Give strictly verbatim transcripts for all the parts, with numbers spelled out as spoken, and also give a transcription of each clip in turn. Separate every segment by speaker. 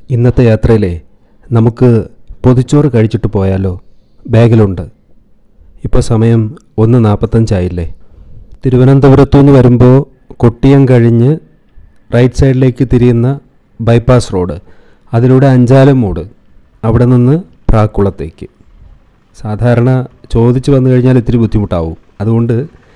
Speaker 1: ഇന്നത്തെ യാത്രയിലെ നമുക്ക് പൊതിച്ചോറ് കഴിച്ചിട്ട് പോയാലോ? ബാഗിലുണ്ട്. ഇപ്പോൾ സമയം ഒന്ന് നാൽപ്പത്തഞ്ചായില്ലേ. തിരുവനന്തപുരത്തു നിന്ന് വരുമ്പോൾ കൊട്ടിയം കഴിഞ്ഞ് റൈറ്റ് സൈഡിലേക്ക് തിരിയുന്ന ബൈപ്പാസ് റോഡ്, അതിലൂടെ അഞ്ചാലം മൂട്, അവിടെ നിന്ന് പ്രാക്കുളത്തേക്ക്. സാധാരണ ചോദിച്ചു വന്നു കഴിഞ്ഞാൽ ഇത്തിരി ബുദ്ധിമുട്ടാവും. അതുകൊണ്ട്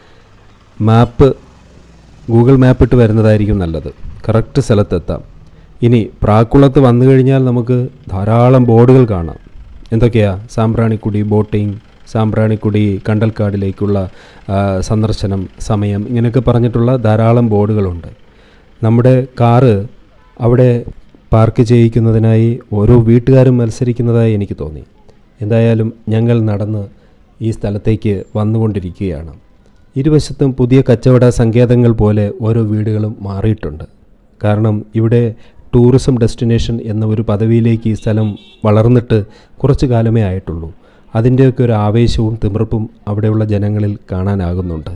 Speaker 1: മാപ്പ് ഗൂഗിൾ മാപ്പ് ഇട്ട് വരുന്നതായിരിക്കും നല്ലത്. കറക്റ്റ് സ്ഥലത്തെത്താം. ഇനി പ്രാക്കുളത്ത് വന്നു കഴിഞ്ഞാൽ നമുക്ക് ധാരാളം ബോർഡുകൾ കാണാം. എന്തൊക്കെയാണ്? സാമ്പ്രാണിക്കുടി ബോട്ടിംഗ്, സാമ്പ്രാണിക്കുടി കണ്ടൽക്കാടിലേക്കുള്ള സന്ദർശനം, സമയം, ഇങ്ങനെയൊക്കെ പറഞ്ഞിട്ടുള്ള ധാരാളം ബോർഡുകളുണ്ട്. നമ്മുടെ കാറ് അവിടെ പാർക്ക് ചെയ്യിക്കുന്നതിനായി ഓരോ വീട്ടുകാരും മത്സരിക്കുന്നതായി എനിക്ക് തോന്നി. എന്തായാലും ഞങ്ങൾ നടന്ന് ഈ സ്ഥലത്തേക്ക് വന്നുകൊണ്ടിരിക്കുകയാണ്. ഇരുവശത്തും പുതിയ കച്ചവട സങ്കേതങ്ങൾ പോലെ ഓരോ വീടുകളും മാറിയിട്ടുണ്ട്. കാരണം ഇവിടെ ടൂറിസം ഡെസ്റ്റിനേഷൻ എന്ന ഒരു പദവിയിലേക്ക് ഈ സ്ഥലം വളർന്നിട്ട് കുറച്ച് കാലമേ ആയിട്ടുള്ളൂ. അതിൻ്റെയൊക്കെ ഒരു ആവേശവും തിമിർപ്പും അവിടെയുള്ള ജനങ്ങളിൽ കാണാനാകുന്നുണ്ട്.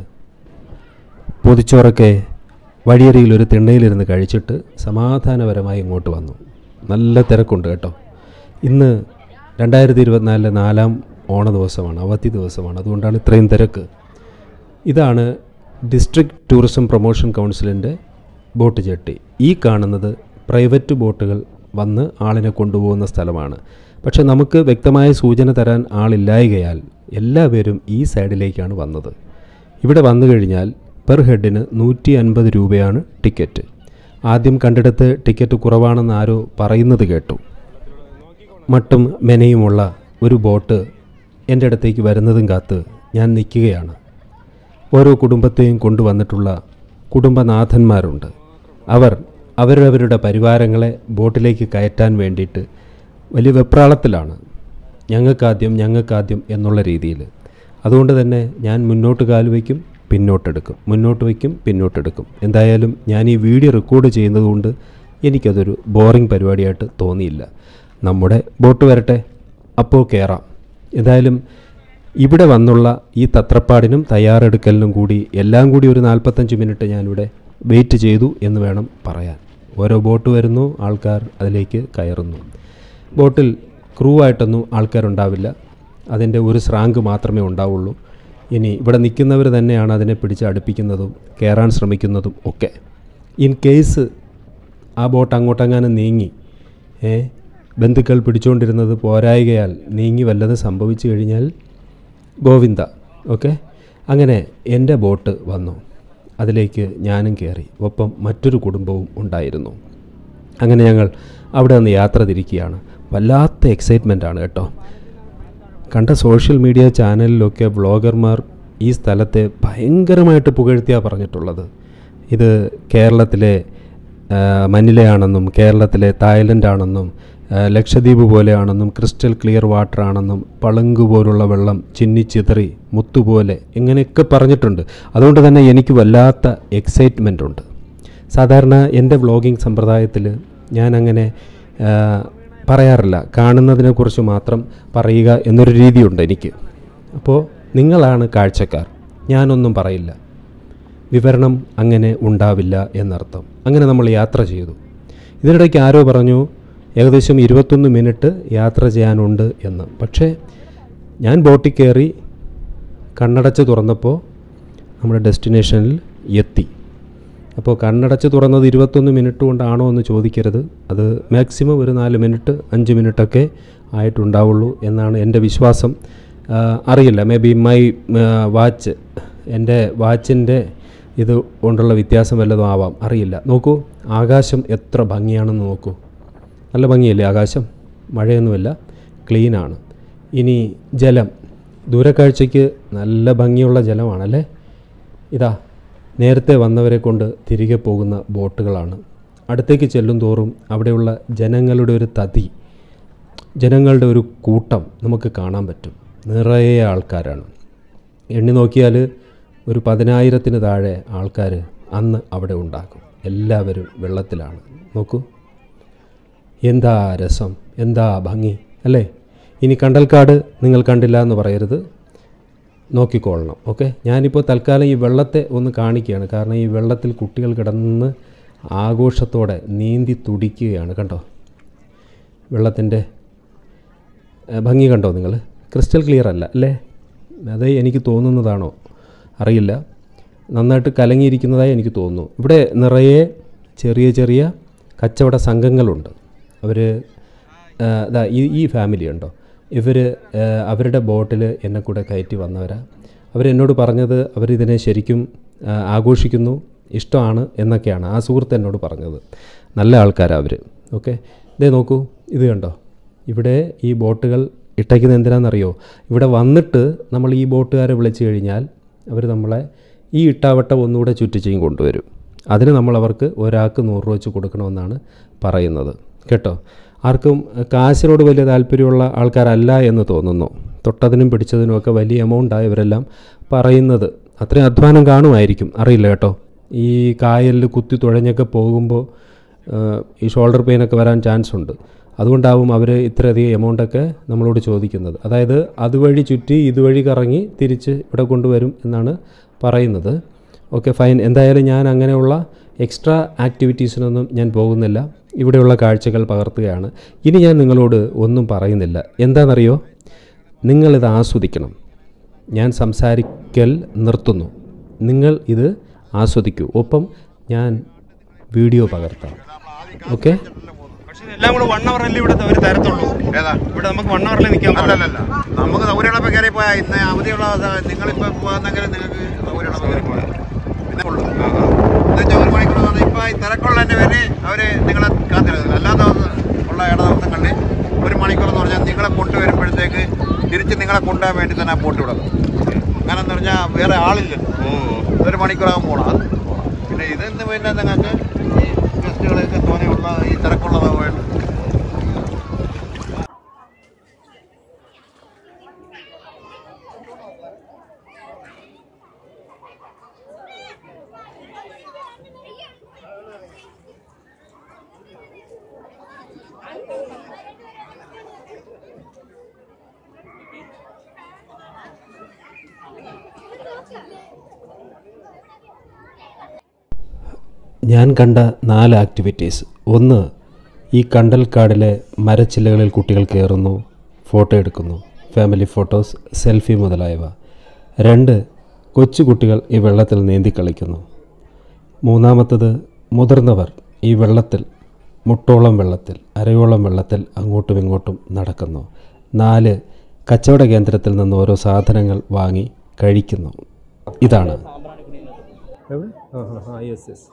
Speaker 1: പൊതിച്ചോറൊക്കെ വഴിയരിയിൽ ഒരു തിണ്ണയിലിരുന്ന് കഴിച്ചിട്ട് സമാധാനപരമായി ഇങ്ങോട്ട് വന്നു. നല്ല തിരക്കുണ്ട് കേട്ടോ. ഇന്ന് രണ്ടായിരത്തി ഇരുപത്തിനാലിലെ നാലാം ഓണ ദിവസമാണ്, അവധി ദിവസമാണ്. അതുകൊണ്ടാണ് ഇത്രയും തിരക്ക്. ഇതാണ് ഡിസ്ട്രിക്ട് ടൂറിസം പ്രൊമോഷൻ കൗൺസിലിൻ്റെ ബോട്ട് ജെട്ടി. ഈ കാണുന്നത് പ്രൈവറ്റ് ബോട്ടുകൾ വന്ന് ആളിനെ കൊണ്ടുപോകുന്ന സ്ഥലമാണ്. പക്ഷെ നമുക്ക് വ്യക്തമായ സൂചന തരാൻ ആളില്ലായകയാൽ എല്ലാവരും ഈ സൈഡിലേക്കാണ് വന്നത്. ഇവിടെ വന്നു കഴിഞ്ഞാൽ പെർ ഹെഡിന് നൂറ്റി അൻപത് രൂപയാണ് ടിക്കറ്റ്. ആദ്യം കണ്ടിടത്ത് ടിക്കറ്റ് കുറവാണെന്ന് ആരോ പറയുന്നത് കേട്ടു. മട്ടും മെനയുമുള്ള ഒരു ബോട്ട് എൻ്റെ അടുത്തേക്ക് വരുന്നതും കാത്ത് ഞാൻ നിൽക്കുകയാണ്. ഓരോ കുടുംബത്തെയും കൊണ്ടുവന്നിട്ടുള്ള കുടുംബനാഥന്മാരുണ്ട്. അവർ അവരവരുടെ പരിവാരങ്ങളെ ബോട്ടിലേക്ക് കയറ്റാൻ വേണ്ടിയിട്ട് വലിയ വെപ്രാളത്തിലാണ്. ഞങ്ങൾക്കാദ്യം ഞങ്ങൾക്കാദ്യം എന്നുള്ള രീതിയിൽ. അതുകൊണ്ട് തന്നെ ഞാൻ മുന്നോട്ട് കാല് വയ്ക്കും, പിന്നോട്ടെടുക്കും, മുന്നോട്ട് വയ്ക്കും, പിന്നോട്ടെടുക്കും. എന്തായാലും ഞാൻ ഈ വീഡിയോ റെക്കോർഡ് ചെയ്യുന്നതുകൊണ്ട് എനിക്കതൊരു ബോറിംഗ് പരിപാടിയായിട്ട് തോന്നിയില്ല. നമ്മുടെ ബോട്ട് വരട്ടെ, അപ്പോൾ കയറാം. എന്തായാലും ഇവിടെ വന്നുള്ള ഈ തത്രപ്പാടിനും തയ്യാറെടുക്കലിനും കൂടി എല്ലാം കൂടി ഒരു നാൽപ്പത്തഞ്ച് മിനിറ്റ് ഞാനിവിടെ വെയിറ്റ് ചെയ്തു എന്ന് വേണം പറയാൻ. ഓരോ ബോട്ട് വരുന്നു, ആൾക്കാർ അതിലേക്ക് കയറുന്നു. ബോട്ടിൽ ക്രൂ ആയിട്ടൊന്നും ആൾക്കാരുണ്ടാവില്ല. അതിൻ്റെ ഒരു സ്രാങ്ക് മാത്രമേ ഉണ്ടാവുള്ളൂ. ഇനി ഇവിടെ നിൽക്കുന്നവർ തന്നെയാണ് അതിനെ പിടിച്ച് അടുപ്പിക്കുന്നതും കയറാൻ ശ്രമിക്കുന്നതും ഒക്കെ. ഇൻ കേസ് ആ ബോട്ട് അങ്ങോട്ടെങ്ങാനും നീങ്ങി ഏ ബന്ധുക്കൾ പിടിച്ചുകൊണ്ടിരുന്നത് പോരായികയാൽ നീങ്ങി വല്ലതും സംഭവിച്ചു കഴിഞ്ഞാൽ ഗോവിന്ദ. ഓക്കെ, അങ്ങനെ എൻ്റെ ബോട്ട് വന്നു. അതിലേക്ക് ഞാനും കയറി. ഒപ്പം മറ്റൊരു കുടുംബവും ഉണ്ടായിരുന്നു. അങ്ങനെ ഞങ്ങൾ അവിടെ നിന്ന് യാത്ര തിരിക്കുകയാണ്. വല്ലാത്ത എക്സൈറ്റ്മെൻറ്റാണ് കേട്ടോ. കണ്ട സോഷ്യൽ മീഡിയ ചാനലിലൊക്കെ വ്ളോഗർമാർ ഈ സ്ഥലത്തെ ഭയങ്കരമായിട്ട് പുകഴ്ത്തിയാണ് പറഞ്ഞിട്ടുള്ളത്. ഇത് കേരളത്തിലെ മനിലയാണെന്നും കേരളത്തിലെ തായ്ലൻഡ് ആണെന്നും ലക്ഷദ്വീപ് പോലെയാണെന്നും ക്രിസ്റ്റൽ ക്ലിയർ വാട്ടർ ആണെന്നും പളുങ്ക് പോലുള്ള വെള്ളം ചിന്നിച്ചിതറി മുത്തുപോലെ ഇങ്ങനെയൊക്കെ പറഞ്ഞിട്ടുണ്ട്. അതുകൊണ്ട് തന്നെ എനിക്ക് വല്ലാത്ത എക്സൈറ്റ്മെൻ്റ് ഉണ്ട്. സാധാരണ എൻ്റെ വ്ളോഗിങ് സമ്പ്രദായത്തിൽ ഞാനങ്ങനെ പറയാറില്ല. കാണുന്നതിനെക്കുറിച്ച് മാത്രം പറയുക എന്നൊരു രീതിയുണ്ട് എനിക്ക്. അപ്പോൾ നിങ്ങളാണ് കാഴ്ചക്കാർ, ഞാനൊന്നും പറയില്ല. വിവരണം അങ്ങനെ ഉണ്ടാവില്ല എന്നർത്ഥം. അങ്ങനെ നമ്മൾ യാത്ര ചെയ്തു. ഇതിനിടയ്ക്ക് ആരോ പറഞ്ഞു ഏകദേശം ഇരുപത്തൊന്ന് മിനിറ്റ് യാത്ര ചെയ്യാനുണ്ട് എന്ന്. പക്ഷേ ഞാൻ ബോട്ടിൽ കയറി കണ്ണടച്ച് തുറന്നപ്പോൾ നമ്മുടെ ഡെസ്റ്റിനേഷനിൽ എത്തി. അപ്പോൾ കണ്ണടച്ച് തുറന്നത് ഇരുപത്തൊന്ന് മിനിറ്റ് കൊണ്ടാണോ എന്ന് ചോദിക്കരുത്. അത് മാക്സിമം ഒരു നാല് മിനിറ്റ് അഞ്ച് മിനിറ്റൊക്കെ ആയിട്ടുണ്ടാവുള്ളൂ എന്നാണ് എൻ്റെ വിശ്വാസം. അറിയില്ല, മേ ബി മൈ വാച്ച്, എൻ്റെ വാച്ചിൻ്റെ ഇത് കൊണ്ടുള്ള വ്യത്യാസം വല്ലതും ആവാം, അറിയില്ല. നോക്കൂ, ആകാശം എത്ര ഭംഗിയാണെന്ന് നോക്കൂ. നല്ല ഭംഗിയല്ലേ ആകാശം? മഴയൊന്നുമില്ല, ക്ലീനാണ്. ഇനി ജലം, ദൂരക്കാഴ്ചയ്ക്ക് നല്ല ഭംഗിയുള്ള ജലമാണല്ലേ. ഇതാ നേരത്തെ വന്നവരെ കൊണ്ട് തിരികെ പോകുന്ന ബോട്ടുകളാണ്. അടുത്തേക്ക് ചെല്ലും തോറും അവിടെയുള്ള ജനങ്ങളുടെ ഒരു തതി, ജനങ്ങളുടെ ഒരു കൂട്ടം നമുക്ക് കാണാൻ പറ്റും. നിറയെ ആൾക്കാരാണ്. എണ്ണി നോക്കിയാൽ ഒരു പതിനായിരത്തിന് താഴെ ആൾക്കാർ അന്ന് അവിടെ ഉണ്ടാകും. എല്ലാവരും വെള്ളത്തിലാണ്. നോക്കൂ, എന്താ രസം, എന്താ ഭംഗി അല്ലേ. ഇനി കണ്ടൽക്കാട് നിങ്ങൾ കണ്ടില്ല എന്ന് പറയരുത്, നോക്കിക്കൊള്ളണം. ഓക്കെ, ഞാനിപ്പോൾ തൽക്കാലം ഈ വെള്ളത്തെ ഒന്ന് കാണിക്കുകയാണ്. കാരണം ഈ വെള്ളത്തിൽ കുട്ടികൾ കിടന്ന് ആഘോഷത്തോടെ നീന്തി തുടിക്കുകയാണ്. കണ്ടോ, വെള്ളത്തിൻ്റെ ഭംഗി കണ്ടോ നിങ്ങൾ? ക്രിസ്റ്റൽ ക്ലിയർ അല്ല അല്ലേ? അത് എനിക്ക് തോന്നുന്നതാണോ അറിയില്ല. നന്നായിട്ട് കലങ്ങിയിരിക്കുന്നതായി എനിക്ക് തോന്നുന്നു. ഇവിടെ നിറയെ ചെറിയ ചെറിയ കച്ചവട സംഘങ്ങളുണ്ട്. അവർ ഇതാ ഈ ഈ ഫാമിലി ഉണ്ടോ, ഇവർ അവരുടെ ബോട്ടിൽ എന്നെ കൂടെ കയറ്റി വന്നവരാ. അവരെന്നോട് പറഞ്ഞത് അവരിതിനെ ശരിക്കും ആഘോഷിക്കുന്നു, ഇഷ്ടമാണ് എന്നൊക്കെയാണ് ആ സുഹൃത്ത് എന്നോട് പറഞ്ഞത്. നല്ല ആൾക്കാരാണ് അവർ. ഓക്കെ, ഇതേ നോക്കൂ, ഇത് കണ്ടോ? ഇവിടെ ഈ ബോട്ടുകൾ ഇട്ടയ്ക്കുന്നത് എന്തിനാണെന്നറിയോ? ഇവിടെ വന്നിട്ട് നമ്മൾ ഈ ബോട്ടുകാരെ വിളിച്ചു കഴിഞ്ഞാൽ അവർ നമ്മളെ ഈ ഇട്ടാവട്ടം ഒന്നുകൂടെ ചുറ്റിച്ചും കൊണ്ടുവരും. അതിന് നമ്മൾ അവർക്ക് ഒരാൾക്ക് നൂറ് രൂപ വെച്ച് കൊടുക്കണമെന്നാണ് പറയുന്നത് കേട്ടോ. ആർക്കും കാശിനോട് വലിയ താല്പര്യമുള്ള ആൾക്കാരല്ല എന്ന് തോന്നുന്നു. തൊട്ടതിനും പിടിച്ചതിനുമൊക്കെ വലിയ എമൗണ്ടാണ് ഇവരെല്ലാം പറയുന്നത്. അത്രയും അധ്വാനം കാണുമായിരിക്കും, അറിയില്ല കേട്ടോ. ഈ കായലിൽ കുത്തി തുഴഞ്ഞൊക്കെ പോകുമ്പോൾ ഈ ഷോൾഡർ പെയിനൊക്കെ വരാൻ ചാൻസ് ഉണ്ട്. അതുകൊണ്ടാവും അവർ ഇത്രയധികം എമൗണ്ടൊക്കെ നമ്മളോട് ചോദിക്കുന്നത്. അതായത് അതുവഴി ചുറ്റി ഇതുവഴി കറങ്ങി തിരിച്ച് ഇവിടെ കൊണ്ടുവരും എന്നാണ് പറയുന്നത്. Okay, fine. എന്തായാലും ഞാൻ അങ്ങനെയുള്ള എക്സ്ട്രാ ആക്ടിവിറ്റീസിനൊന്നും ഞാൻ പോകുന്നില്ല. ഇവിടെയുള്ള കാഴ്ചകൾ പകർത്തുകയാണ്. ഇനി ഞാൻ നിങ്ങളോട് ഒന്നും പറയുന്നില്ല. എന്താണെന്നറിയോ? നിങ്ങളിത് ആസ്വദിക്കണം. ഞാൻ സംസാരിക്കൽ നിർത്തുന്നു. നിങ്ങൾ ഇത് ആസ്വദിക്കൂ. ഒപ്പം ഞാൻ വീഡിയോ പകർത്താം. ഓക്കെ,
Speaker 2: എല്ലാം കൂടെ വൺ അവറല്ലേ ഇവിടെ ഒരു തരത്തുള്ളൂ. ഇവിടെ നമുക്ക് വൺ അവറിൽ നിൽക്കാൻ
Speaker 3: പാടില്ലല്ലോ. നമുക്ക് സൗകര്യമുള്ളപ്പോൾ കയറി പോയാൽ ഇന്ന് അവധിയുള്ള നിങ്ങളിപ്പോൾ പോകുന്നെങ്കിൽ നിങ്ങൾക്ക് സൗകര്യമുള്ളപ്പോൾ കയറി പോയാൽ പിന്നെ ഉള്ളൂ. എന്നുവെച്ചാൽ ഒരു മണിക്കൂർ ഇപ്പോൾ ഈ തിരക്കുള്ളതിൻ്റെ പേര് അവർ നിങ്ങളെ കാത്തിരുന്നില്ല. അല്ലാത്ത ഉള്ള ഇട ദിവസങ്ങളിൽ ഒരു മണിക്കൂർ എന്ന് പറഞ്ഞാൽ നിങ്ങളെ കൊണ്ടുവരുമ്പോഴത്തേക്ക് തിരിച്ച് നിങ്ങളെ കൊണ്ടുപോകാൻ വേണ്ടി തന്നെ ആ ബോട്ട് വിടും. അങ്ങനെന്ന് പറഞ്ഞാൽ വേറെ ആളില്ലല്ലോ. ഒരു മണിക്കൂറാകും പോകണം. പിന്നെ ഇതെന്ന് പിന്നെ നിങ്ങൾക്ക് ഈ ഗസ്റ്റുകളൊക്കെ തോനെയുള്ള ഈ തിരക്കുള്ളതാണ് വേണ്ടത്.
Speaker 1: ഞാൻ കണ്ട നാല് ആക്ടിവിറ്റീസ്. ഒന്ന്, ഈ കണ്ടൽക്കാടിലെ മരച്ചില്ലകളിൽ കുട്ടികൾ കയറുന്നു, ഫോട്ടോ എടുക്കുന്നു, ഫാമിലി ഫോട്ടോസ്, സെൽഫി മുതലായവ. രണ്ട്, കൊച്ചുകുട്ടികൾ ഈ വെള്ളത്തിൽ നീന്തി കളിക്കുന്നു. മൂന്നാമത്തത്, മുതിർന്നവർ ഈ വെള്ളത്തിൽ മുട്ടോളം വെള്ളത്തിൽ അരയോളം വെള്ളത്തിൽ അങ്ങോട്ടും ഇങ്ങോട്ടും നടക്കുന്നു. നാല്, കച്ചവട കേന്ദ്രത്തിൽ നിന്ന് ഓരോ സാധനങ്ങൾ വാങ്ങി കഴിക്കുന്നു. ഇതാണ് യെസ് യെസ്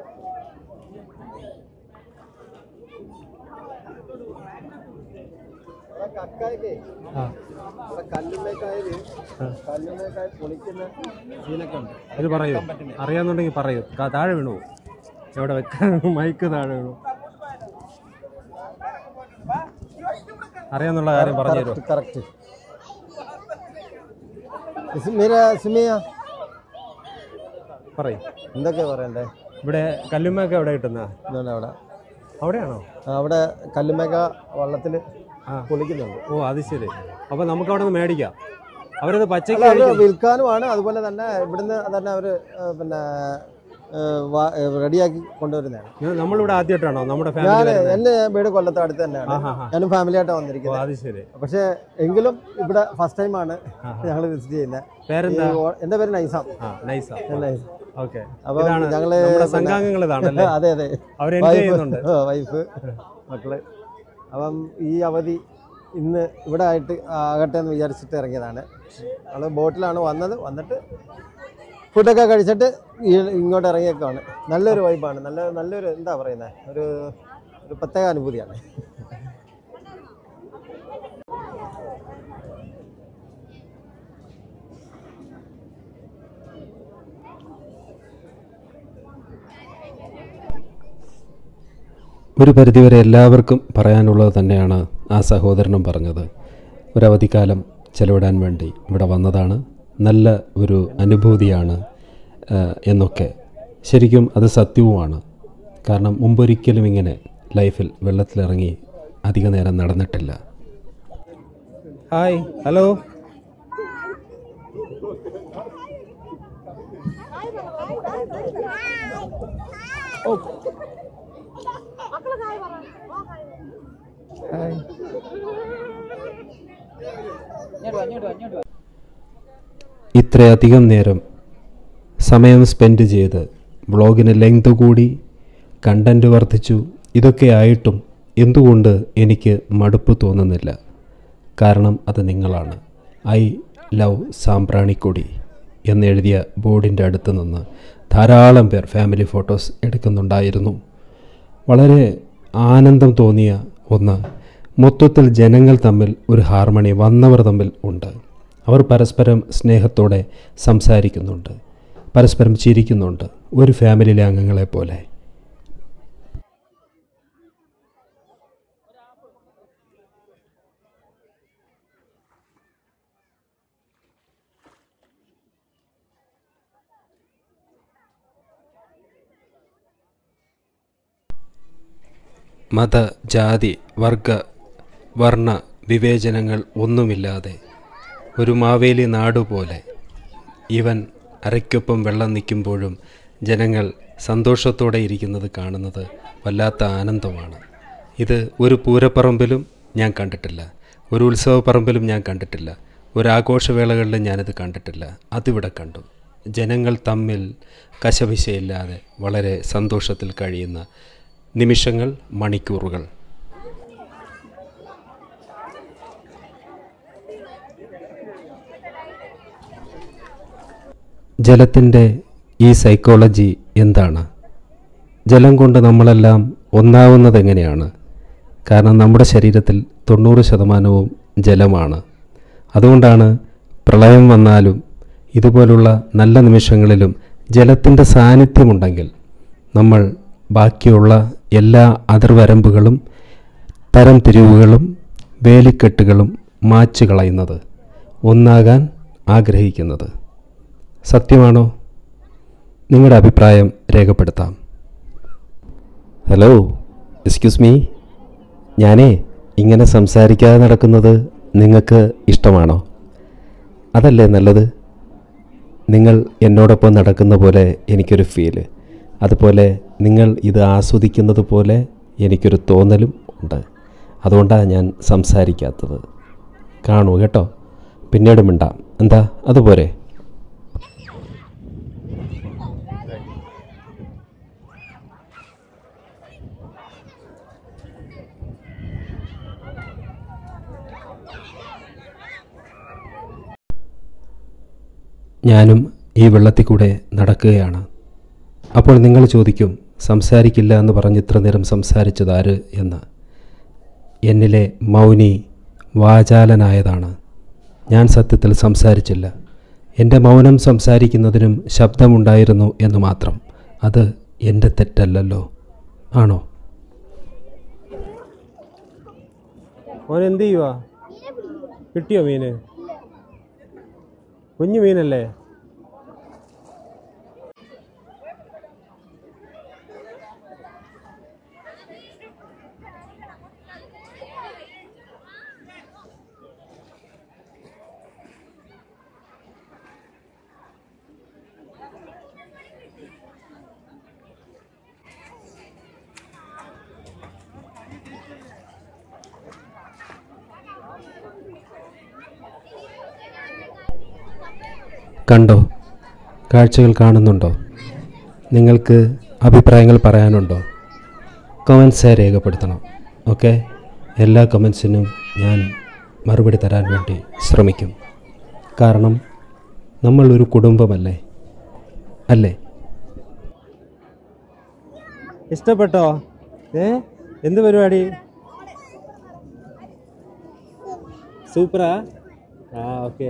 Speaker 1: ഇത് പറയൂ, അറിയാന്നുണ്ടെങ്കിൽ പറയൂ. താഴെ വീണു, എവിടെ വെക്കാൻ മൈക്ക് താഴെ വീണു. അറിയാന്നുള്ള കാര്യം പറഞ്ഞു തരുമോ?
Speaker 4: കറക്റ്റ്.
Speaker 1: പറയും.
Speaker 4: എന്തൊക്കെയാ പറയണ്ടേ?
Speaker 1: ഇവിടെ കല്ലുമ്മയൊക്കെ എവിടെ കിട്ടുന്ന?
Speaker 4: അവിടെ
Speaker 1: അവിടെയാണോ?
Speaker 4: അവിടെ കല്ലുമ്മയൊക്കെ വള്ളത്തിൽ കുളിക്കുന്നുണ്ട്.
Speaker 1: ഓ, അത് ശരി. അപ്പൊ നമുക്ക് അവിടെ നിന്ന് മേടിക്കാം. അവരത് പച്ചക്ക്
Speaker 4: വിൽക്കാനുമാണ്. അതുപോലെ തന്നെ ഇവിടുന്ന് തന്നെ അവര് പിന്നെ റെഡിയാക്കി കൊണ്ടുവരുന്നതാണ്.
Speaker 1: നമ്മളിവിടെ ആദ്യമായിട്ടാണോ? നമ്മുടെ
Speaker 4: ഞാൻ എന്റെ വീട് കൊല്ലത്ത് അടുത്ത് തന്നെയാണ്. ഞാനും ഫാമിലി ആയിട്ടാണ് വന്നിരിക്കുന്നത്.
Speaker 1: അത് ശരി.
Speaker 4: പക്ഷെ എങ്കിലും ഇവിടെ ഫസ്റ്റ് ടൈമാണ് ഞങ്ങൾ വിസിറ്റ് ചെയ്യുന്നത്.
Speaker 1: പേരെന്താ?
Speaker 4: എന്റെ പേര് നൈസാം.
Speaker 1: അപ്പൊ ഞങ്ങള് സംഘാംഗങ്ങൾ ഇതാണ്.
Speaker 4: അതെ അതെ, വൈഫ്, മക്കള്. അപ്പം ഈ അവധി ഇന്ന് ഇവിടെ ആയിട്ട് ആകട്ടെ എന്ന് വിചാരിച്ചിട്ട് ഇറങ്ങിയതാണ്. നമ്മൾ ബോട്ടിലാണ് വന്നത്. വന്നിട്ട് ഫുഡൊക്കെ കഴിച്ചിട്ട് ഇങ്ങോട്ട് ഇറങ്ങിയേക്കാണ്. നല്ലൊരു വൈബാണ്. നല്ല നല്ലൊരു എന്താ പറയുന്നത്, ഒരു ഒരു പ്രത്യേക അനുഭൂതിയാണ്.
Speaker 1: ഒരു പരിധിവരെ എല്ലാവർക്കും പറയാനുള്ളത് തന്നെയാണ് ആ സഹോദരനും പറഞ്ഞത്. ഒരവധിക്കാലം ചെലവിടാൻ വേണ്ടി ഇവിടെ വന്നതാണ്, നല്ല ഒരു അനുഭൂതിയാണ് എന്നൊക്കെ. ശരിക്കും അത് സത്യവുമാണ്. കാരണം മുമ്പൊരിക്കലും ഇങ്ങനെ ലൈഫിൽ വെള്ളത്തിലിറങ്ങി അധിക നേരം നടന്നിട്ടില്ല. Hi, hello. ഇത്രയധികം നേരം സമയം സ്പെൻഡ് ചെയ്ത് വ്ളോഗിന് ലെങ്ത് കൂടി, കണ്ടൻറ്റ് വർദ്ധിച്ചു. ഇതൊക്കെ ആയിട്ടും എന്തുകൊണ്ട് എനിക്ക് മടുപ്പ് തോന്നുന്നില്ല? കാരണം അത് നിങ്ങളാണ്. ഐ ലവ് സാമ്പ്രാണിക്കൊടി എന്നെഴുതിയ ബോർഡിൻ്റെ അടുത്ത് നിന്ന് ധാരാളം പേർ ഫാമിലി ഫോട്ടോസ് എടുക്കുന്നുണ്ടായിരുന്നു. വളരെ ആനന്ദം തോന്നിയ ഒന്ന്, മൊത്തത്തിൽ ജനങ്ങൾ തമ്മിൽ ഒരു ഹാർമണി വന്നവർ തമ്മിൽ ഉണ്ട്. അവർ പരസ്പരം സ്നേഹത്തോടെ സംസാരിക്കുന്നുണ്ട്, പരസ്പരം ചിരിക്കുന്നുണ്ട്, ഒരു ഫാമിലിയിലെ അംഗങ്ങളെപ്പോലെ. മത, ജാതി, വർഗ, വർണ്ണ വിവേചനങ്ങൾ ഒന്നുമില്ലാതെ ഒരു മാവേലി നാടുപോലെ ഇവൻ അരയ്ക്കൊപ്പം വെള്ളം നിൽക്കുമ്പോഴും ജനങ്ങൾ സന്തോഷത്തോടെ ഇരിക്കുന്നത് കാണുന്നത് വല്ലാത്ത ആനന്ദമാണ്. ഇത് ഒരു പൂരപ്പറമ്പിലും ഞാൻ കണ്ടിട്ടില്ല, ഒരു ഉത്സവപ്പറമ്പിലും ഞാൻ കണ്ടിട്ടില്ല, ഒരു ആഘോഷവേളകളിലും ഞാനിത് കണ്ടിട്ടില്ല. അതിവിടെ കണ്ടു. ജനങ്ങൾ തമ്മിൽ കശപിശയില്ലാതെ വളരെ സന്തോഷത്തിൽ കഴിയുന്ന നിമിഷങ്ങൾ, മണിക്കൂറുകൾ. ജലത്തിൻ്റെ ഈ സൈക്കോളജി എന്താണ്? ജലം കൊണ്ട് നമ്മളെല്ലാം ഒന്നാവുന്നത് എങ്ങനെയാണ്? കാരണം നമ്മുടെ ശരീരത്തിൽ തൊണ്ണൂറ് ശതമാനവും ജലമാണ്. അതുകൊണ്ടാണ് പ്രളയം വന്നാലും ഇതുപോലുള്ള നല്ല നിമിഷങ്ങളിലും ജലത്തിൻ്റെ സാന്നിധ്യമുണ്ടെങ്കിൽ നമ്മൾ ബാക്കിയുള്ള എല്ലാ അതിർവരമ്പുകളും തരം തിരിവുകളും വേലിക്കെട്ടുകളും മാച്ചു കളയുന്നത്, ഒന്നാകാൻ ആഗ്രഹിക്കുന്നത്. സത്യമാണോ? നിങ്ങളുടെ അഭിപ്രായം രേഖപ്പെടുത്താം. Hello, excuse me. ഞാനേ ഇങ്ങനെ സംസാരിക്കാതെ നടക്കുന്നത് നിങ്ങൾക്ക് ഇഷ്ടമാണോ? അതല്ലേ നല്ലത്? നിങ്ങൾ എന്നോടൊപ്പം നടക്കുന്ന പോലെ എനിക്കൊരു ഫീല്, അതുപോലെ നിങ്ങൾ ഇത് ആസ്വദിക്കുന്നത് പോലെ എനിക്കൊരു തോന്നലും ഉണ്ട്. അതുകൊണ്ടാണ് ഞാൻ സംസാരിക്കാത്തത്. കാണൂ കേട്ടോ, പിന്നീട് മിണ്ടാം. എന്താ, അതുപോലെ? ഞാനും ഈ വെള്ളത്തിൽ കൂടെ നടക്കുകയാണ്. അപ്പോൾ നിങ്ങൾ ചോദിക്കും, സംസാരിക്കില്ല എന്ന് പറഞ്ഞ് ഇത്ര നേരം സംസാരിച്ചതാര് എന്ന്. എന്നിലെ മൗനി വാചാലനായതാണ്. ഞാൻ സത്യത്തിൽ സംസാരിച്ചില്ല. എൻ്റെ മൗനം സംസാരിക്കുന്നതിനും ശബ്ദമുണ്ടായിരുന്നു എന്ന് മാത്രം. അത് എൻ്റെ തെറ്റല്ലല്ലോ, ആണോ?
Speaker 5: ഓൻ എന്ത് ചെയ്യുവാ? കിട്ടിയോ മീന്? കുഞ്ഞു മീനല്ലേ?
Speaker 1: കണ്ടോ? കാഴ്ചകൾ കാണുന്നുണ്ടോ? നിങ്ങൾക്ക് അഭിപ്രായങ്ങൾ പറയാനുണ്ടോ? കമൻസായി രേഖപ്പെടുത്തണം. ഓക്കെ, എല്ലാ കമൻസിനും ഞാൻ മറുപടി തരാൻ വേണ്ടി ശ്രമിക്കും. കാരണം നമ്മൾ ഒരു കുടുംബമല്ലേ, അല്ലേ?
Speaker 5: ഇഷ്ടപ്പെട്ടോ? ഏ എന്ത് പരിപാടി? സൂപ്പറാ? ആ, ഓക്കെ.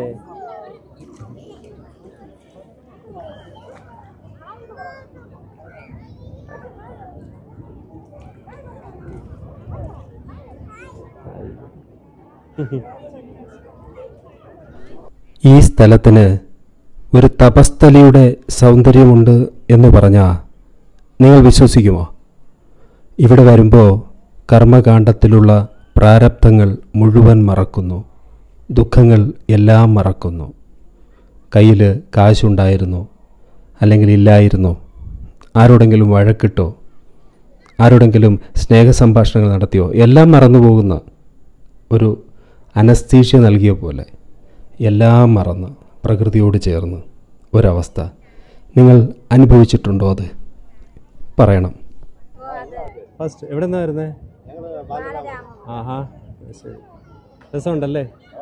Speaker 1: ഈ സ്ഥലത്തിന് ഒരു തപസ്ഥലിയുടെ സൗന്ദര്യമുണ്ട് എന്ന് പറഞ്ഞാൽ നിങ്ങൾ വിശ്വസിക്കുമോ? ഇവിടെ വരുമ്പോൾ കർമ്മകാണ്ഡത്തിലുള്ള പ്രാരബ്ധങ്ങൾ മുഴുവൻ മറക്കുന്നു, ദുഃഖങ്ങൾ എല്ലാം മറക്കുന്നു. കയ്യിൽ കാശുണ്ടായിരുന്നോ അല്ലെങ്കിൽ ഇല്ലായിരുന്നോ? ആരോടെങ്കിലും വഴക്കിട്ടോ? ആരോടെങ്കിലും സ്നേഹസംഭാഷണങ്ങൾ നടത്തിയോ എല്ലാം മറന്നു പോകുന്ന ഒരു അനസ്തീഷ്യ നൽകിയ പോലെ എല്ലാം മറന്ന് പ്രകൃതിയോട് ചേർന്ന് ഒരവസ്ഥ നിങ്ങൾ അനുഭവിച്ചിട്ടുണ്ടോ? അത് പറയണം.
Speaker 5: ഫസ്റ്റ് എവിടെ നിന്നാ വരുന്നേ? ആഹാ, ശരി. രസമുണ്ടല്ലേ?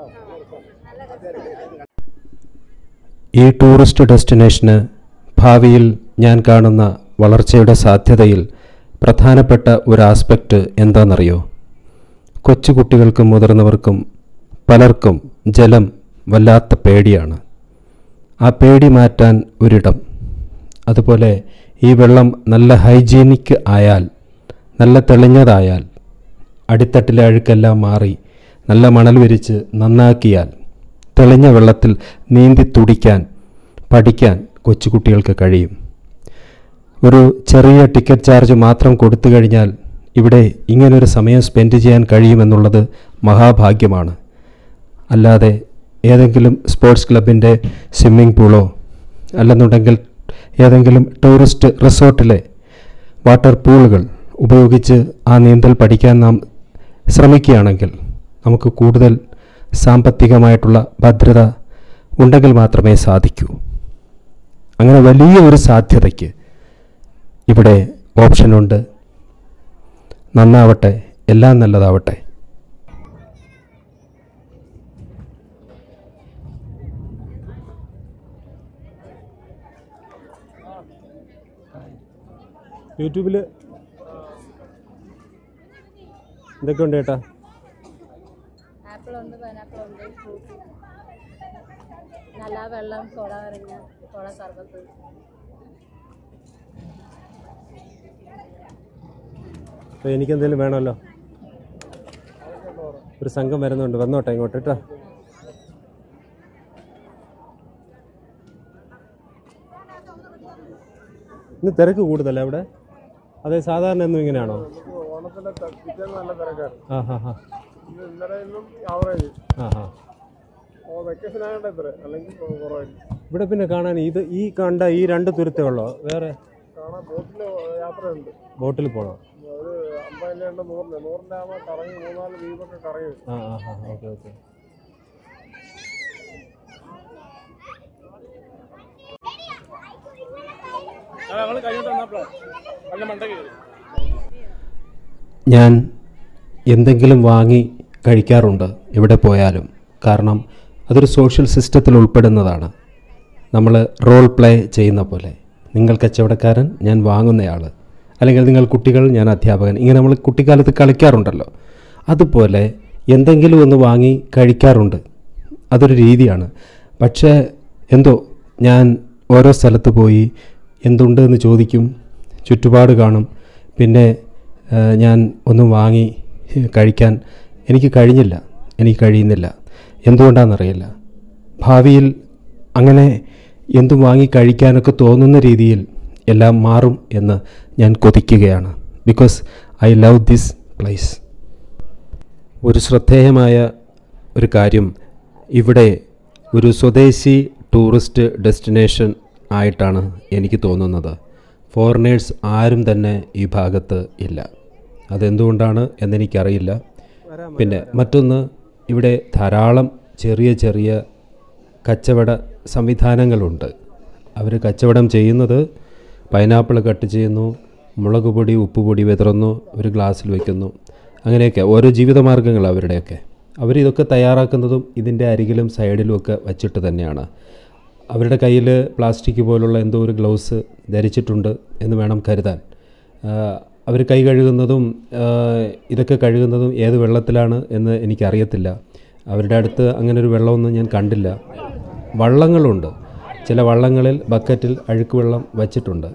Speaker 1: ഈ ടൂറിസ്റ്റ് ഡെസ്റ്റിനേഷന് ഭാവിയിൽ ഞാൻ കാണുന്ന വളർച്ചയുടെ സാധ്യതയിൽ പ്രധാനപ്പെട്ട ഒരു ആസ്പെക്റ്റ് എന്താണെന്നറിയോ? കൊച്ചുകുട്ടികൾക്കും മുതിർന്നവർക്കും പലർക്കും ജലം വല്ലാത്ത പേടിയാണ്. ആ പേടി മാറ്റാൻ ഒരിടം, അതുപോലെ ഈ വെള്ളം നല്ല ഹൈജീനിക് ആയാൽ, നല്ല തെളിഞ്ഞതായാൽ, അടിത്തട്ടിലെ അഴുക്കെല്ലാം മാറി നല്ല മണൽ വിരിച്ച് നന്നാക്കിയാൽ തെളിഞ്ഞ വെള്ളത്തിൽ നീന്തി തുടിക്കാൻ പഠിക്കാൻ കൊച്ചുകുട്ടികൾക്ക് കഴിയും. ഒരു ചെറിയ ടിക്കറ്റ് ചാർജ് മാത്രം കൊടുത്തു കഴിഞ്ഞാൽ ഇവിടെ ഇങ്ങനൊരു സമയം സ്പെൻഡ് ചെയ്യാൻ കഴിയുമെന്നുള്ളത് മഹാഭാഗ്യമാണ്. അല്ലാതെ ഏതെങ്കിലും സ്പോർട്സ് ക്ലബിൻ്റെ സ്വിമ്മിംഗ് പൂളോ അല്ലെന്നുണ്ടെങ്കിൽ ഏതെങ്കിലും ടൂറിസ്റ്റ് റിസോർട്ടിലെ വാട്ടർ പൂളുകൾ ഉപയോഗിച്ച് ആ നീന്തൽ പഠിക്കാൻ നാം ശ്രമിക്കുകയാണെങ്കിൽ നമുക്ക് കൂടുതൽ സാമ്പത്തികമായിട്ടുള്ള ഭദ്രത ഉണ്ടെങ്കിൽ മാത്രമേ സാധിക്കൂ. അങ്ങനെ വലിയ ഒരു സാധ്യതയ്ക്ക് ഇവിടെ ഓപ്ഷനുണ്ട്. നന്നാവട്ടെ, എല്ലാം നല്ലതാവട്ടെ.
Speaker 5: യൂട്യൂബിൽ എന്തൊക്കെയുണ്ട് ചേട്ടാ?
Speaker 6: ആപ്പിൾ ഉണ്ട്, പൈനാപ്പിൾ ഉണ്ട്, ഫ്രൂട്ട്, നല്ല വെള്ളം, സോഡ കറിഞ്ഞ സോഡ സർബത്ത്.
Speaker 5: അപ്പോൾ എനിക്കെന്തെങ്കിലും വേണമല്ലോ. ഒരു സംഘം വരുന്നുണ്ട്, വന്നോട്ടെ ഇങ്ങോട്ട് കേട്ടോ. ഇന്ന് തിരക്ക് കൂടുതലേ അവിടെ? അതെ, സാധാരണ എന്നും ഇങ്ങനെയാണോ? ആ ഹാ ഹാ ആ ഹാ. ഇവിടെ പിന്നെ കാണാൻ ഇത് ഈ കണ്ട ഈ രണ്ട് തുരുത്തേ ഉള്ളോ? വേറെ ബോട്ടിൽ പോണോ? ആ ആ ഹാ, ഓക്കെ ഓക്കെ.
Speaker 1: ഞാൻ എന്തെങ്കിലും വാങ്ങി കഴിക്കാറുണ്ട് എവിടെ പോയാലും. കാരണം അതൊരു സോഷ്യൽ സിസ്റ്റത്തിൽ ഉൾപ്പെടുന്നതാണ്. നമ്മൾ റോൾ പ്ലേ ചെയ്യുന്ന പോലെ, നിങ്ങൾ കച്ചവടക്കാരൻ, ഞാൻ വാങ്ങുന്നയാൾ, അല്ലെങ്കിൽ നിങ്ങൾ കുട്ടികൾ, ഞാൻ അധ്യാപകൻ, ഇങ്ങനെ നമ്മൾ കുട്ടിക്കാലത്ത് കളിക്കാറുണ്ടല്ലോ. അതുപോലെ എന്തെങ്കിലും ഒന്ന് വാങ്ങി കഴിക്കാറുണ്ട്. അതൊരു രീതിയാണ്. പക്ഷേ എന്തോ ഞാൻ ഓരോ സ്ഥലത്ത് പോയി എന്തുണ്ട് എന്ന് ചോദിക്കും, ചുറ്റുപാട് കാണും, പിന്നെ ഞാൻ ഒന്നും വാങ്ങി കഴിക്കാൻ എനിക്ക് കഴിഞ്ഞില്ല, എനിക്ക് കഴിയുന്നില്ല. എന്തുകൊണ്ടാണെന്നറിയില്ല. ഭാവിയിൽ അങ്ങനെ എന്തും വാങ്ങി കഴിക്കാനൊക്കെ തോന്നുന്ന രീതിയിൽ എല്ലാം മാറും എന്ന് ഞാൻ കൊതിക്കുകയാണ്. Because I love this place. ഒരു ശ്രദ്ധേയമായ ഒരു കാര്യം, ഇവിടെ ഒരു സ്വദേശി ടൂറിസ്റ്റ് ഡെസ്റ്റിനേഷൻ ആയിട്ടാണ് എനിക്ക് തോന്നുന്നത്. ഫോറിനേഴ്സ് ആരും തന്നെ ഈ ഭാഗത്ത് ഇല്ല. അതെന്തുകൊണ്ടാണ് എന്നെനിക്കറിയില്ല. പിന്നെ മറ്റൊന്ന്, ഇവിടെ ധാരാളം ചെറിയ ചെറിയ കച്ചവട സംവിധാനങ്ങളുണ്ട്. അവർ കച്ചവടം ചെയ്യുന്നത് പൈനാപ്പിൾ കട്ട് ചെയ്യുന്നു, മുളക് പൊടി ഉപ്പുപൊടി വിതറുന്നു, ഒരു ഗ്ലാസ്സിൽ വയ്ക്കുന്നു, അങ്ങനെയൊക്കെ ഓരോ ജീവിതമാർഗ്ഗങ്ങൾ അവരുടെയൊക്കെ. അവരിതൊക്കെ തയ്യാറാക്കുന്നതും ഇതിൻ്റെ അരികിലും സൈഡിലുമൊക്കെ വച്ചിട്ട് തന്നെയാണ്. അവരുടെ കയ്യിൽ പ്ലാസ്റ്റിക് പോലുള്ള എന്തോ ഒരു ഗ്ലൗസ് ധരിച്ചിട്ടുണ്ട് എന്ന് വേണം കരുതാൻ. അവർ കൈ കഴുകുന്നതും ഇതൊക്കെ കഴുകുന്നതും ഏത് വെള്ളത്തിലാണ് എന്ന് എനിക്കറിയത്തില്ല. അവരുടെ അടുത്ത് അങ്ങനെ ഒരു വെള്ളമൊന്നും ഞാൻ കണ്ടില്ല. വള്ളങ്ങളുണ്ട്, ചില വള്ളങ്ങളിൽ ബക്കറ്റിൽ അഴുക്ക് വെള്ളം വച്ചിട്ടുണ്ട്.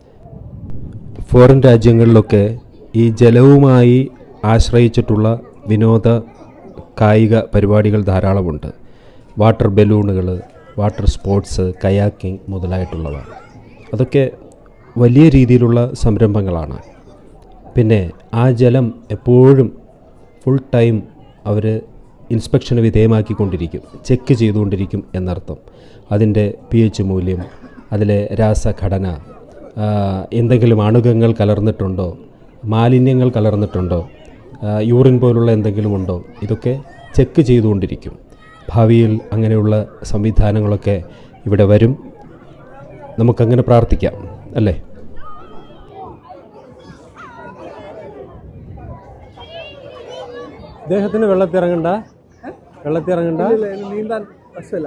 Speaker 1: ഫോറിൻ രാജ്യങ്ങളിലൊക്കെ ഈ ജലവുമായി ആശ്രയിച്ചിട്ടുള്ള വിനോദ കായിക പരിപാടികൾ ധാരാളമുണ്ട്. വാട്ടർ ബലൂണുകൾ, വാട്ടർ സ്പോർട്സ്, കയാക്കിംഗ് മുതലായിട്ടുള്ളവ. അതൊക്കെ വലിയ രീതിയിലുള്ള സംരംഭങ്ങളാണ്. പിന്നെ ആ ജലം എപ്പോഴും ഫുൾ ടൈം അവർ ഇൻസ്പെക്ഷന് വിധേയമാക്കിക്കൊണ്ടിരിക്കും, ചെക്ക് ചെയ്തുകൊണ്ടിരിക്കും എന്നർത്ഥം. അതിൻ്റെ പി എച്ച് മൂല്യം, അതിലെ രാസഘടന, എന്തെങ്കിലും അണുകങ്ങൾ കലർന്നിട്ടുണ്ടോ, മാലിന്യങ്ങൾ കലർന്നിട്ടുണ്ടോ, യൂറിൻ പോലുള്ള എന്തെങ്കിലും ഉണ്ടോ, ഇതൊക്കെ ചെക്ക് ചെയ്തുകൊണ്ടിരിക്കും. ഭാവിയിൽ അങ്ങനെയുള്ള സംവിധാനങ്ങളൊക്കെ ഇവിടെ വരും. നമുക്കങ്ങനെ പ്രാർത്ഥിക്കാം അല്ലേ?
Speaker 5: ഇദ്ദേഹത്തിന് വെള്ളത്തിറങ്ങണ്ട, വെള്ളത്തിറങ്ങണ്ട,
Speaker 7: നീന്താൻ പ്രശ്നമില്ല.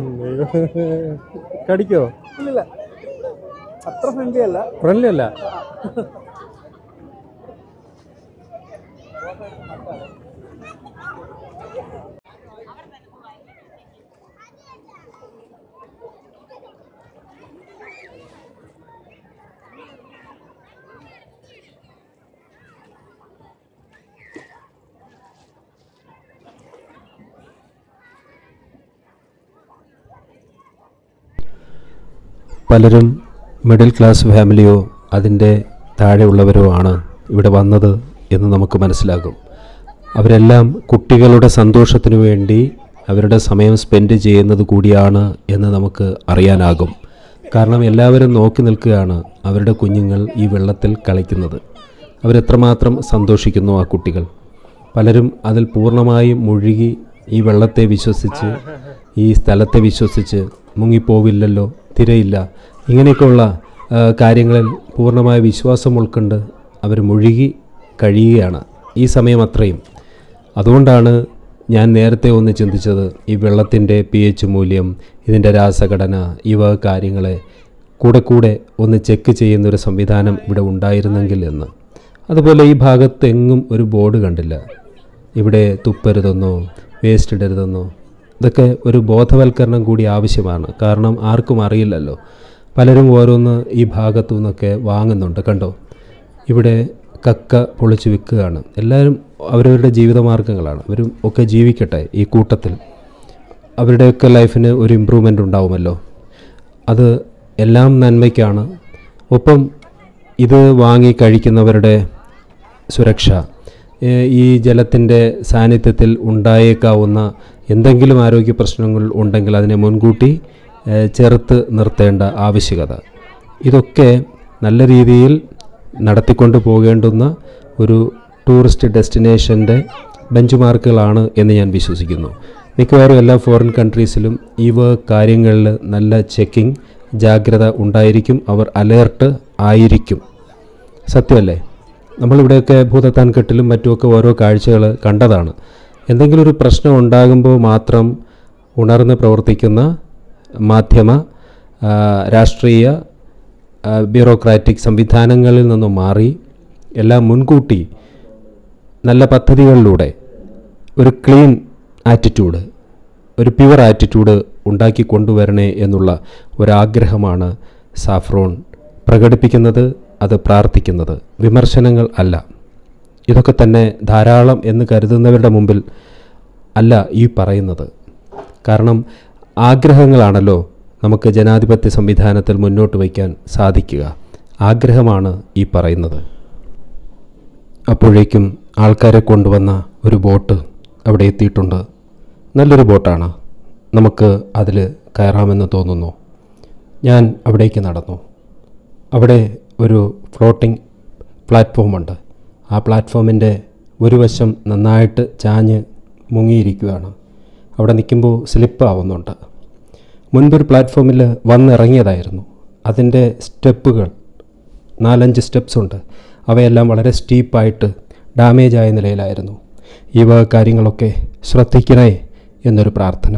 Speaker 5: കടിക്കോ?
Speaker 7: ഇല്ല, അത്ര ഫ്രണ്ട്ലി അല്ല.
Speaker 5: ഫ്രണ്ട്ലി അല്ല.
Speaker 1: പലരും മിഡിൽ ക്ലാസ് ഫാമിലിയോ അതിൻ്റെ താഴെയുള്ളവരോ ആണ് ഇവിടെ വന്നത് എന്ന് നമുക്ക് മനസ്സിലാകും. അവരെല്ലാം കുട്ടികളുടെ സന്തോഷത്തിനു വേണ്ടി അവരുടെ സമയം സ്പെൻഡ് ചെയ്യുന്നത് കൂടിയാണ് എന്ന് നമുക്ക് അറിയാനാകും. കാരണം എല്ലാവരും നോക്കി നിൽക്കുകയാണ് അവരുടെ കുഞ്ഞുങ്ങൾ ഈ വെള്ളത്തിൽ കളിക്കുന്നത്. അവരെത്രമാത്രം സന്തോഷിക്കുന്നു ആ കുട്ടികൾ. പലരും അതിൽ പൂർണ്ണമായും മുഴുകി ഈ വെള്ളത്തെ വിശ്വസിച്ച്, ഈ സ്ഥലത്തെ വിശ്വസിച്ച്, മുങ്ങിപ്പോവില്ലല്ലോ, തിരയില്ല, ഇങ്ങനെയൊക്കെയുള്ള കാര്യങ്ങളിൽ പൂർണ്ണമായ വിശ്വാസം ഉൾക്കൊണ്ട് അവർ മുഴുകി കഴിയുകയാണ് ഈ സമയം അത്രയും. അതുകൊണ്ടാണ് ഞാൻ നേരത്തെ ഒന്ന് ചിന്തിച്ചത്, ഈ വെള്ളത്തിൻ്റെ പി എച്ച് മൂല്യം, ഇതിൻ്റെ രാസഘടന, ഇവ കാര്യങ്ങളെ കൂടെ കൂടെ ഒന്ന് ചെക്ക് ചെയ്യുന്നൊരു സംവിധാനം ഇവിടെ ഉണ്ടായിരുന്നെങ്കിൽ എന്ന്. അതുപോലെ ഈ ഭാഗത്ത് എങ്ങും ഒരു ബോർഡ് കണ്ടില്ല, ഇവിടെ തുപ്പരുതെന്നോ വേസ്റ്റ് ഇടരുതെന്നോ. ഇതൊക്കെ ഒരു ബോധവൽക്കരണം കൂടി ആവശ്യമാണ്. കാരണം ആർക്കും അറിയില്ലല്ലോ. പലരും ഓരോന്ന് ഈ ഭാഗത്തു നിന്നൊക്കെ വാങ്ങുന്നുണ്ട്. കണ്ടോ, ഇവിടെ കക്ക പൊളിച്ച് വിൽക്കുകയാണ്. എല്ലാവരും അവരവരുടെ ജീവിതമാർഗ്ഗങ്ങളാണ്. അവരും ഒക്കെ ജീവിക്കട്ടെ ഈ കൂട്ടത്തിൽ. അവരുടെയൊക്കെ ലൈഫിന് ഒരു ഇമ്പ്രൂവ്മെൻ്റ് ഉണ്ടാവുമല്ലോ. അത് എല്ലാം നന്മയ്ക്കാണ്. ഒപ്പം ഇത് വാങ്ങി കഴിക്കുന്നവരുടെ സുരക്ഷ, ഈ ജലത്തിൻ്റെ സാന്നിധ്യത്തിൽ ഉണ്ടായേക്കാവുന്ന എന്തെങ്കിലും ആരോഗ്യ പ്രശ്നങ്ങൾ ഉണ്ടെങ്കിൽ അതിനെ മുൻകൂട്ടി ചെറുത്ത് നിർത്തേണ്ട ആവശ്യകത, ഇതൊക്കെ നല്ല രീതിയിൽ നടത്തിക്കൊണ്ട് പോകേണ്ടുന്ന ഒരു ടൂറിസ്റ്റ് ഡെസ്റ്റിനേഷൻ്റെ ബെഞ്ച് മാർക്കുകളാണ് എന്ന് ഞാൻ വിശ്വസിക്കുന്നു. മിക്കവാറും എല്ലാ ഫോറിൻ കൺട്രീസിലും ഇവ കാര്യങ്ങളിൽ നല്ല ചെക്കിംഗ്, ജാഗ്രത ഉണ്ടായിരിക്കും. അവർ അലേർട്ട് ആയിരിക്കും. സത്യമല്ലേ? നമ്മളിവിടെയൊക്കെ ഭൂതത്താൻകെട്ടിലും മറ്റുമൊക്കെ ഓരോ കാഴ്ചകൾ കണ്ടതാണ്. എന്തെങ്കിലും ഒരു പ്രശ്നം ഉണ്ടാകുമ്പോൾ മാത്രം ഉണർന്ന് പ്രവർത്തിക്കുന്ന മാധ്യമ, രാഷ്ട്രീയ, ബ്യൂറോക്രാറ്റിക് സംവിധാനങ്ങളിൽ നിന്നും മാറി എല്ലാം മുൻകൂട്ടി നല്ല പദ്ധതികളിലൂടെ ഒരു ക്ലീൻ ആറ്റിറ്റ്യൂഡ്, ഒരു പ്യുവർ ആറ്റിറ്റ്യൂഡ് ഉണ്ടാക്കി കൊണ്ടുവരണേ എന്നുള്ള ഒരാഗ്രഹമാണ് സാഫ്രോൺ പ്രകടിപ്പിക്കുന്നത്. അത് പ്രാർത്ഥിക്കുന്നത്, വിമർശനങ്ങൾ അല്ല. ഇതൊക്കെ തന്നെ ധാരാളം എന്ന് കരുതുന്നവരുടെ മുമ്പിൽ അല്ല ഈ പറയുന്നത്. കാരണം ആഗ്രഹങ്ങളാണല്ലോ നമുക്ക് ജനാധിപത്യ സംവിധാനത്തിൽ മുന്നോട്ട് വയ്ക്കാൻ സാധിക്കുക. ആഗ്രഹമാണ് ഈ പറയുന്നത്. അപ്പോഴേക്കും ആൾക്കാരെ കൊണ്ടുവന്ന ഒരു ബോട്ട് അവിടെ എത്തിയിട്ടുണ്ട്. നല്ലൊരു ബോട്ടാണ്. നമുക്ക് അതിൽ കയറാമെന്ന് തോന്നുന്നു. ഞാൻ അവിടേക്ക് നടന്നു. അവിടെ ഒരു ഫ്ലോട്ടിംഗ് പ്ലാറ്റ്ഫോമുണ്ട്. ആ പ്ലാറ്റ്ഫോമിൻ്റെ ഒരു വശം നന്നായിട്ട് ചാഞ്ഞ് മുങ്ങിയിരിക്കുകയാണ്. അവിടെ നിൽക്കുമ്പോൾ സ്ലിപ്പാവുന്നുണ്ട്. മുൻപൊരു പ്ലാറ്റ്ഫോമിൽ വന്നിറങ്ങിയതായിരുന്നു. അതിൻ്റെ സ്റ്റെപ്പുകൾ നാലഞ്ച് സ്റ്റെപ്സ് ഉണ്ട്. അവയെല്ലാം വളരെ സ്റ്റീപ്പായിട്ട് ഡാമേജായ നിലയിലായിരുന്നു. ഈ വക കാര്യങ്ങളൊക്കെ ശ്രദ്ധിക്കണേ എന്നൊരു പ്രാർത്ഥന.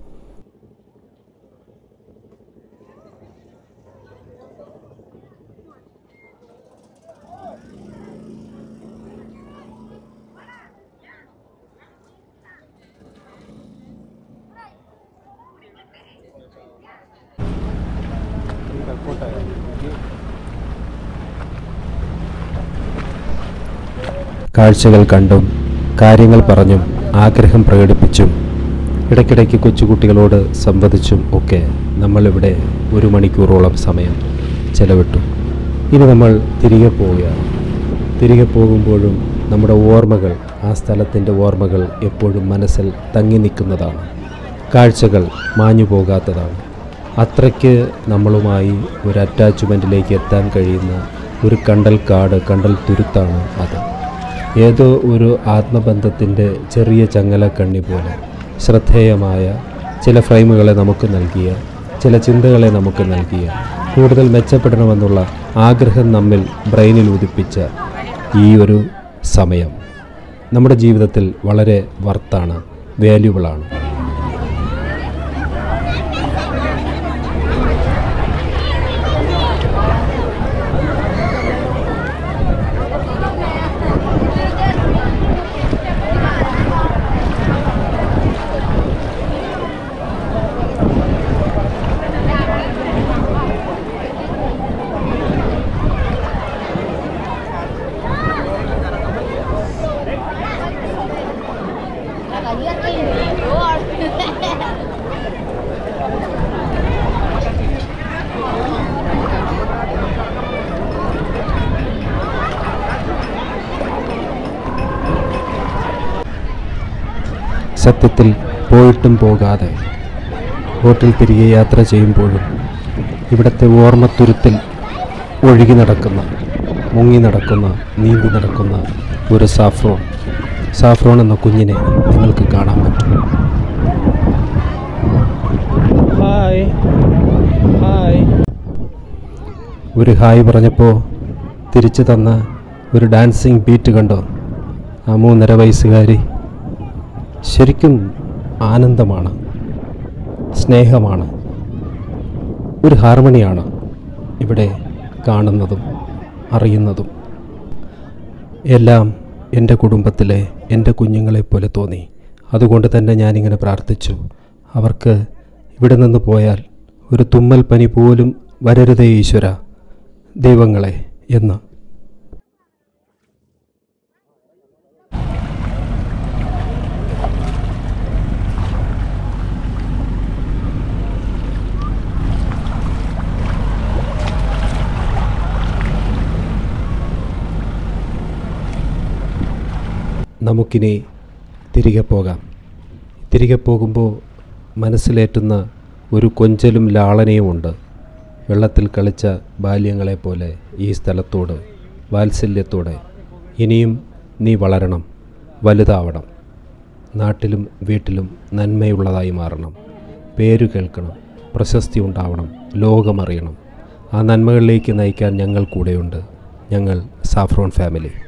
Speaker 1: കാഴ്ചകൾ കണ്ടും കാര്യങ്ങൾ പറഞ്ഞും ആഗ്രഹം പ്രകടിപ്പിച്ചും ഇടയ്ക്കിടയ്ക്ക് കൊച്ചുകുട്ടികളോട് സംവദിച്ചും ഒക്കെ നമ്മളിവിടെ ഒരു മണിക്കൂറോളം സമയം ചെലവിട്ടു. ഇനി നമ്മൾ തിരികെ പോവുകയാണ്. തിരികെ പോകുമ്പോഴും നമ്മുടെ ഓർമ്മകൾ, ആ സ്ഥലത്തിൻ്റെ ഓർമ്മകൾ എപ്പോഴും മനസ്സിൽ തങ്ങി നിൽക്കുന്നതാണ്. കാഴ്ചകൾ മാഞ്ഞു പോകാത്തതാണ്. അത്രയ്ക്ക് നമ്മളുമായി ഒരു അറ്റാച്ച്മെൻറ്റിലേക്ക് എത്താൻ കഴിയുന്ന ഒരു കണ്ടൽ കാട്, കണ്ടൽ തുരുത്താണ് അത്. ഏതോ ഒരു ആത്മബന്ധത്തിൻ്റെ ചെറിയ ചങ്ങലക്കണ്ണി പോലെ ശ്രദ്ധേയമായ ചില ഫ്രെയിമുകളെ നമുക്ക് നൽകിയ, ചില ചിന്തകളെ നമുക്ക് നൽകിയ, കൂടുതൽ മെച്ചപ്പെടണമെന്നുള്ള ആഗ്രഹം നമ്മിൽ ബ്രെയിനിൽ ഉദിപ്പിച്ച ഈ ഒരു സമയം നമ്മുടെ ജീവിതത്തിൽ വളരെ വർത്താണ്, വാല്യുബിളാണ്. സത്യത്തിൽ പോയിട്ടും പോകാതെ ബോട്ടിൽ തിരികെ യാത്ര ചെയ്യുമ്പോഴും ഇവിടുത്തെ ഓർമ്മത്തുരുത്തിൽ ഒഴുകി നടക്കുന്ന, മുങ്ങി നടക്കുന്ന, നീന്തി നടക്കുന്ന ഒരു സാഫ്രോൺ സാഫ്രോൺ എന്ന കുഞ്ഞിനെ നിങ്ങൾക്ക് കാണാൻ പറ്റും. ഹായ് ഹായ് ഒരു ഹായ് പറഞ്ഞപ്പോൾ തിരിച്ചു തന്ന ഒരു ഡാൻസിങ് ബീറ്റ് കണ്ടോ? ആ മൂന്നര വയസ്സുകാരി ശരിക്കും ആനന്ദമാണ്, സ്നേഹമാണ്, ഒരു ഹാർമണിയാണ് ഇവിടെ കാണുന്നതും അറിയുന്നതും. എല്ലാം എൻ്റെ കുടുംബത്തിലെ എൻ്റെ കുഞ്ഞുങ്ങളെപ്പോലെ തോന്നി. അതുകൊണ്ട് തന്നെ ഞാനിങ്ങനെ പ്രാർത്ഥിച്ചു, അവർക്ക് ഇവിടെ നിന്ന് പോയാൽ ഒരു തുമ്മൽ പനി പോലും വരരുതേ ഈശ്വര ദൈവങ്ങളെ എന്ന്. നമുക്കിനി തിരികെ പോകാം. തിരികെ പോകുമ്പോൾ മനസ്സിലേറ്റുന്ന ഒരു കൊഞ്ചലും ലാളനയുമുണ്ട്. വെള്ളത്തിൽ കളിച്ച ബാല്യങ്ങളെപ്പോലെ ഈ സ്ഥലത്തോട് വാത്സല്യത്തോടെ ഇനിയും നീ വളരണം, വലുതാവണം, നാട്ടിലും വീട്ടിലും നന്മയുള്ളതായി മാറണം, പേരു കേൾക്കണം, പ്രശസ്തി ഉണ്ടാവണം, ലോകമറിയണം. ആ നന്മകളിലേക്ക് നയിക്കാൻ ഞങ്ങൾ കൂടെയുണ്ട്. ഞങ്ങൾ സാഫ്രോൺ ഫാമിലി.